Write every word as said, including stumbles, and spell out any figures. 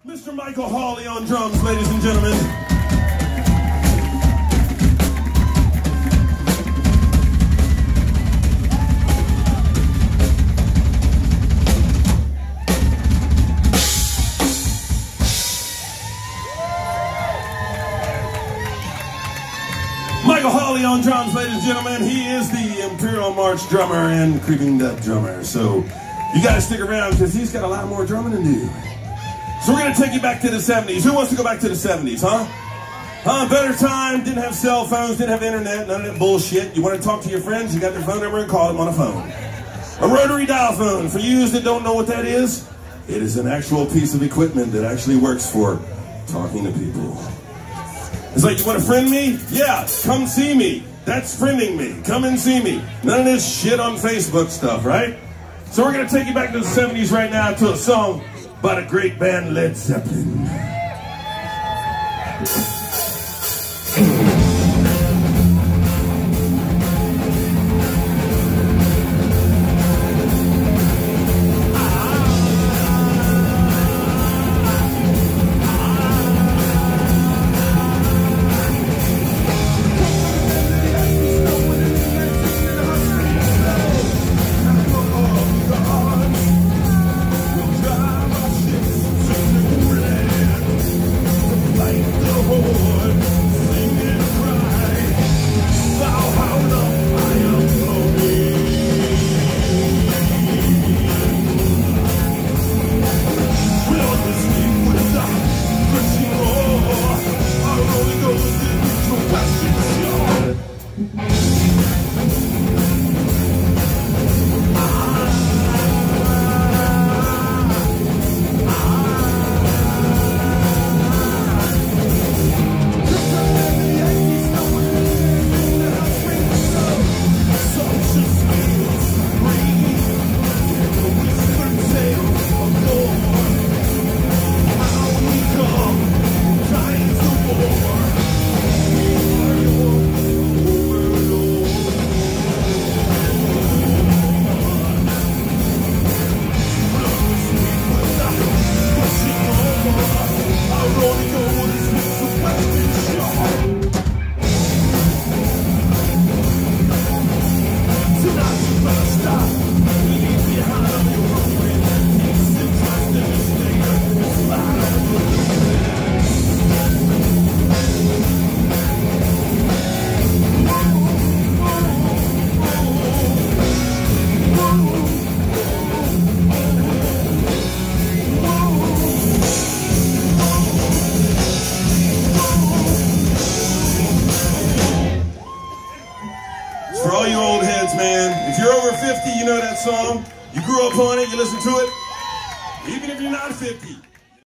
Mister Michael Hawley on drums, ladies and gentlemen. Michael Hawley on drums, ladies and gentlemen. He is the Imperial March drummer and Creeping Death drummer. So you gotta stick around because he's got a lot more drumming to do. So we're gonna take you back to the seventies. Who wants to go back to the seventies, huh? Huh, better time, didn't have cell phones, didn't have internet, none of that bullshit. You wanna talk to your friends, you got their phone number and call them on a phone. A rotary dial phone, for you that don't know what that is, it is an actual piece of equipment that actually works for talking to people. It's like, you want to friend me? Yeah, come see me. That's friending me. Come and see me. None of this shit on Facebook stuff, right? So we're going to take you back to the seventies right now to a song by the great band Led Zeppelin. For all you old heads, man, if you're over fifty, you know that song. You grew up on it, you listen to it. Even if you're not fifty.